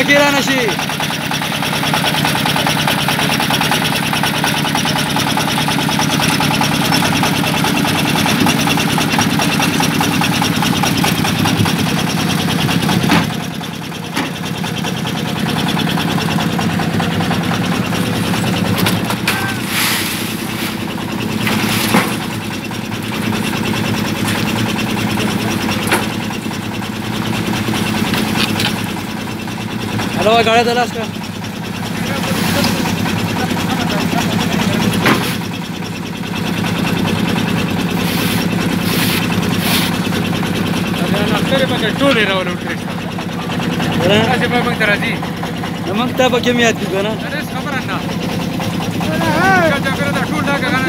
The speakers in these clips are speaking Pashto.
پکې را نشي हॅलो गाड्या झालास का टोले राव मग तर आधी मग त्या बघे मी आधी ना खबर ना टूल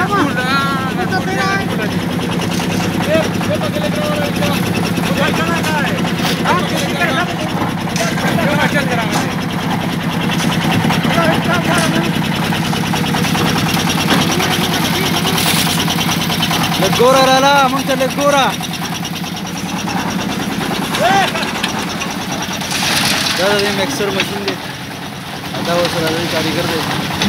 गोरा राहिला मग त्याला गोरा दादा ते मिक्सर मशीन दे आता वो सर कारीगर दे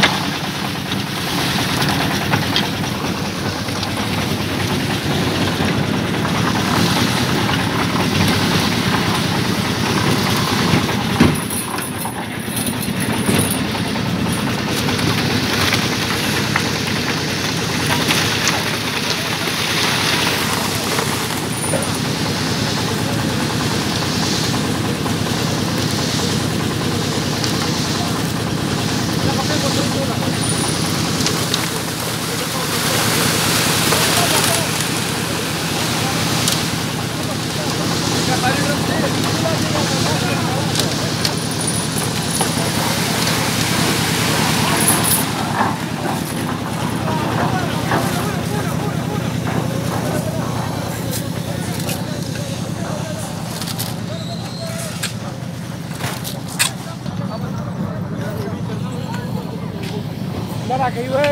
गई वे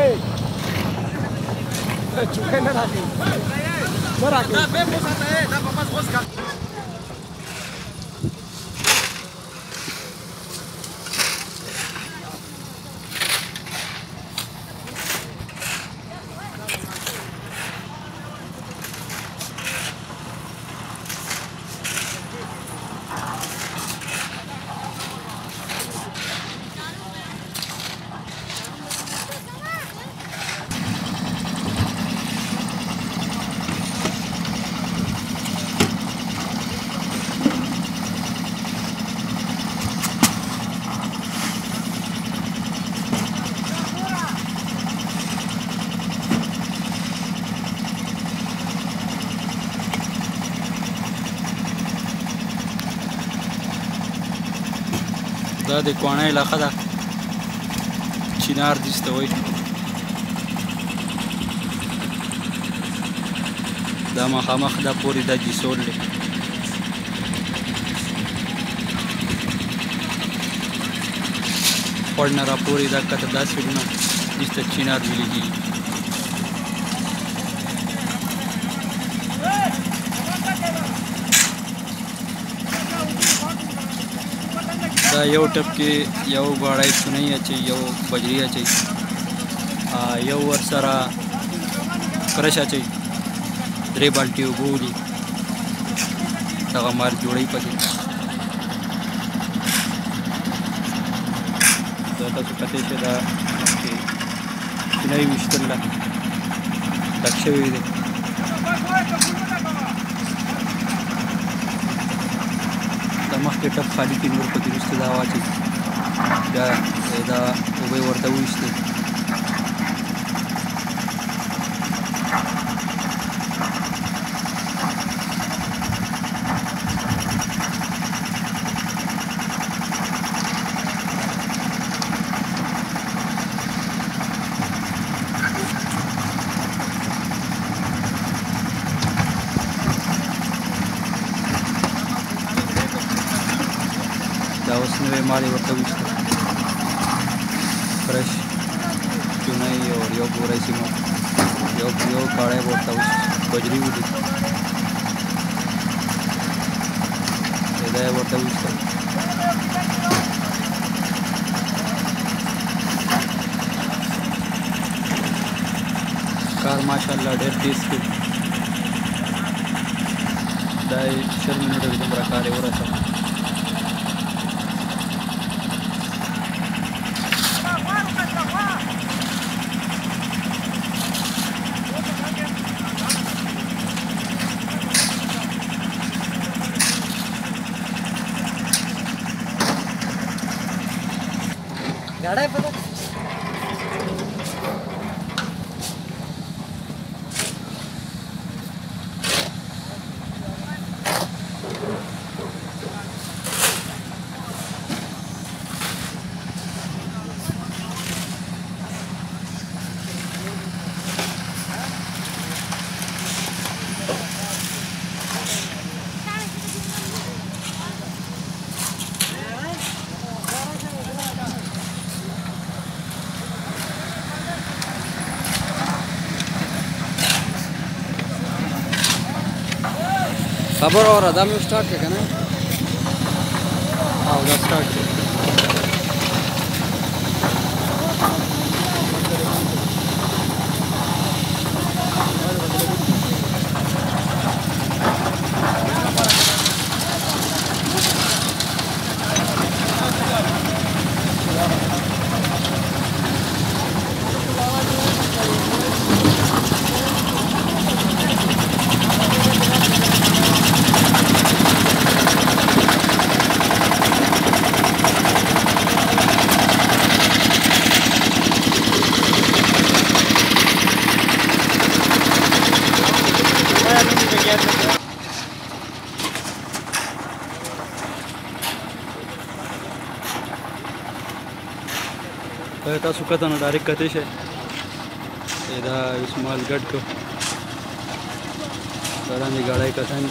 चुके न राखी बरा के बे पोसाता है ना पापा पोस का دا د کوانه علاقه ده چینار دیسته وای دا مخامخ دا پوری دا جیسول لی پڑنا را پوری دا کتا دا سرونه دیسته چینار ویلگی دا یو ټپ کې یو غاړی سنۍ اچي یو بجری اچي یو ورسره کرش اچي درې بالټي اوبه ولي دغه مال جوړوي پکې دا تاسو کتلی شئ دا مخکې چینی ویشتل ده ډک شوی دی مخکې ټپ خالي کړي نور پکې وروسته دا واچوي بیا دا اوبه یې ورته وویستې دا اوس نوی مال یې ورته وویسته فرش چونی اور یو بوری سیمنټ یو کاړی به ورته بجري ولي دا یې ورته وویسته کار ماشاءالله ډېر تیز کوي دا یې 20 منټه کې دومره کار یې ورسوه गाड़ा पता खबर और अदा में स्टार्ट है ना हाँ उधर स्टार्ट है تاسو کته نه ډایرکټ کته شي دا اسمال ګډ کو سره می غړای کسان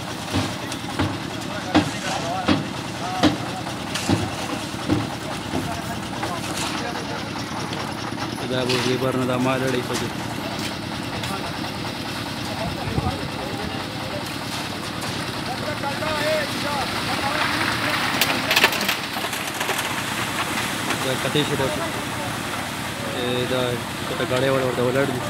دا به یې برنه دا مال لړۍ پدې دا کته شي دا کته غړې ورته ولړ دي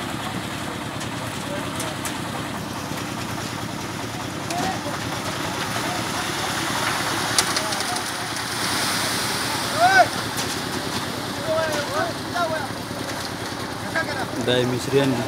دا مصریان دي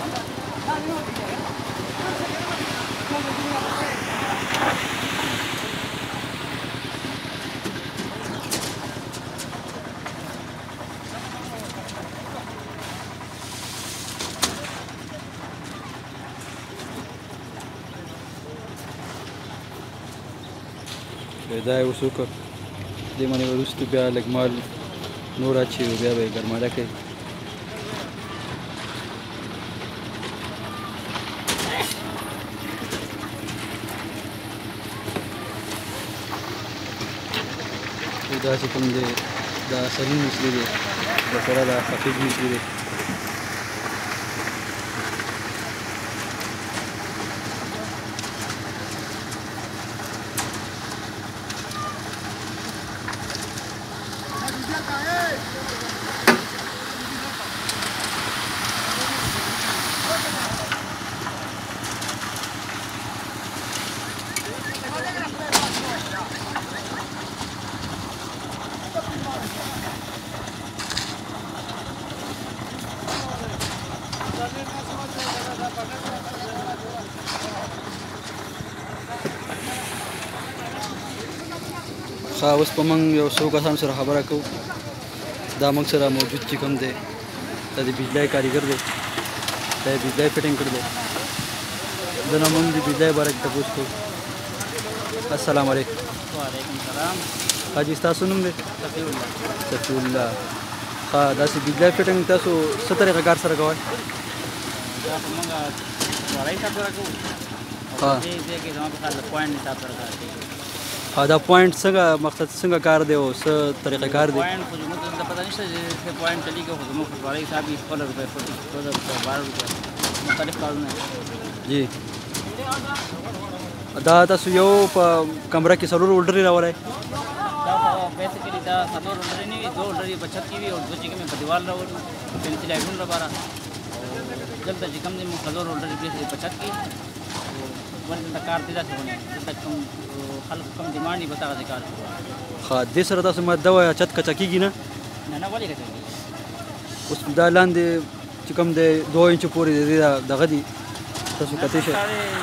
دا یې اوس وکړ دې باندې وروستو بیا لږ مال نور اچوي بیا به یې ګرماده کوي دا چې کوم دی دا سلیم مصري دی ورسره دا خفیف مصري دی اوس په موږ یو څو کسان سره خبره کوو دا موږ سره موجود چې کوم دی دا د بجلی کاریګر دی دا یې بجلی فټینګ کړی دی د نه موږ د بجلی باره کې تپوس کوو السلام علیکم وعلیکم السلام حاجي ستاسو نوم دی صفي الله ښه داسې بجلی فټینګ تاسو څه طریقه کار سره کوئ دا په موږ وړای حساب سره کوو ها دې کې زموږ په خیال د پوینټ حساب سره کار کوي دا پوینټ څنګه مقصد څنګه کار دی او څه طریقه کار دی پوینټ خو زموږ ته پته نشته چې پوینټ چلی کې خو زموږ وړای حساب یې 15 روپے 12 روپے مختلف کارونه جی دا تاسو یو په کمره کې څلور ولډرې راوړئ دا بیسیکلی دا څلور ولډرې نه وي دوه ولډرې په چھت کې وي او دوه چې کومې په دیوال راوړو پنسل لایټونو لپاره دلته چې کوم دی موږ څلور ډلې پرېښودې په چت کې ولې دلته کار دی داسې ونه دلته کوم خلک کوم ډیمانډ وي بس هغسې کار کوو ښه دې سره تاسو ما دا وایه چت کچا کېږي نه نه ولې کچه کېږي اوس دا لاندې چې کوم دی 2 انچو پورې د دې دغه دي تاسو کتی شئ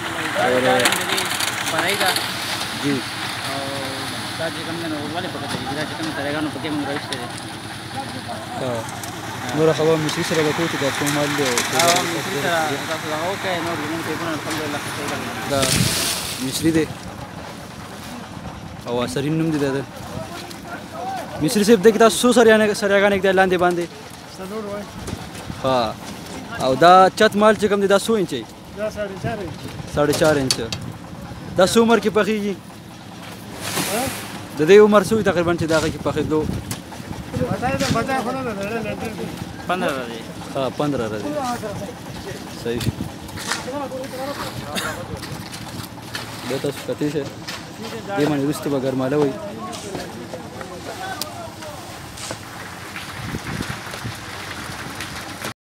بنای ده جی او دا چې کوم دی نو ولې په کچه کېږي دا چې کوم طریقانو پکې موږ راویستی دی ښه نوره خبره مصري سره به کوو چې دا څوم مال دی او مصري سره تاسو هغه وکړئ نور زموږ ټیپونه الحمدلله ښه صحیح لګېدل دا مصري دی او سرین نوم دی د ده مصري صاحب دی کې تاسو څو سریاګانې ږدئ لاندې باندې ها او دا چت مال چې کوم دی دا څو انچ دی دا 4.5 4.5 انچ دا څو عمر کې پخېږي د دې عمر څو وي تقریبا چې د هغه کې پخېدلو 15 ورځې ها 15 ورځې صحیح شو دا تاسو کتی شئ دې باندې وروسته به ګرماله وي